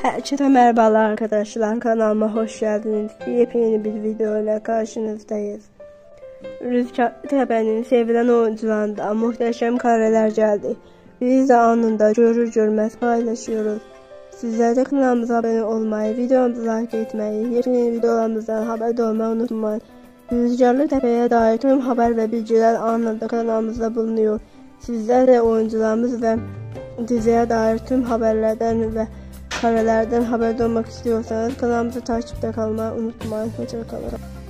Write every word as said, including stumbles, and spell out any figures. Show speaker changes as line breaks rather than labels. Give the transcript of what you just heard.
Herkese merhabalar arkadaşlar, kanalıma hoş geldiniz. Yepyeni bir video ile karşınızdayız. Rüzgar Tepe'nin sevilen oyuncularında muhteşem kareler geldi. Biz de anında görür görmez paylaşıyoruz. Sizler de kanalımıza abone olmayı, videomuzu like etmeyi, yepyeni videolarımızdan haberdar olmayı unutmayın. Rüzgarlı Tepe'ye dair tüm haber ve bilgiler anında kanalımızda bulunuyor. Sizler de oyuncularımız ve diziye dair tüm haberlerden ve karelerden haberdar olmak istiyorsanız kanalımızı takipte kalmayı unutmayın. Hoşça kalın.